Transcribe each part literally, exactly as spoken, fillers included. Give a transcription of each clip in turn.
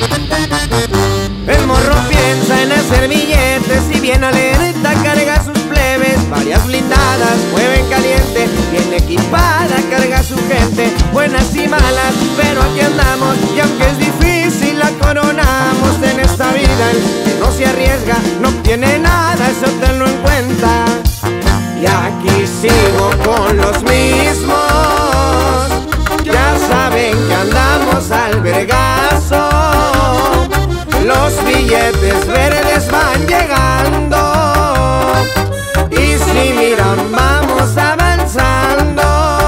El morro piensa en hacer billetes y bien alerta carga sus plebes. Varias blindadas, mueve en caliente, bien equipada carga su gente. Buenas y malas, pero aquí andamos y aunque es difícil la coronamos. En esta vida el que no se arriesga no obtiene nada, eso tenlo en cuenta. Y aquí sigo con los mismos, ya saben que andamos al vergazo. Los billetes verdes van llegando y si miran vamos avanzando.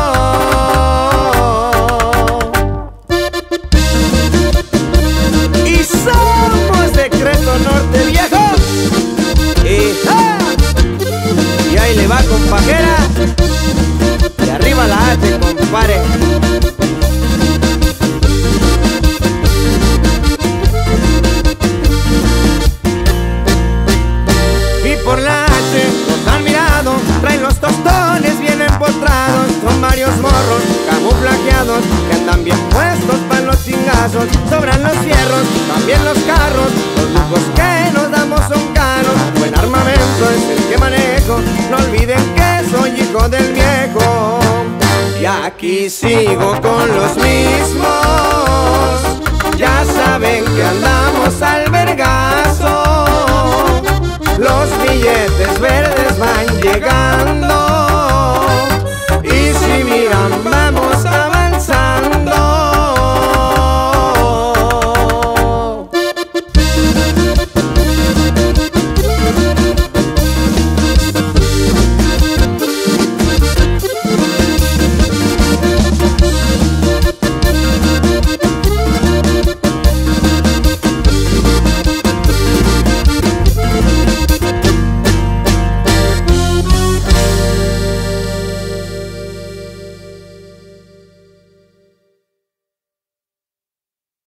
Y somos Decreto Norte, viejo. Y, ¡ah! Y ahí le va, compajera. Y arriba la H, compare. Por la H nos han mirado, traen los tostones bien empotrados. Son varios morros camuflajeados que andan bien puestos para los chingazos. Sobran los fierros, también los carros, los lujos que nos damos son caros. Buen armamento es el que manejo, no olviden que soy hijo del viejo. Y aquí sigo con los mismos, ya saben que andamos al vergar.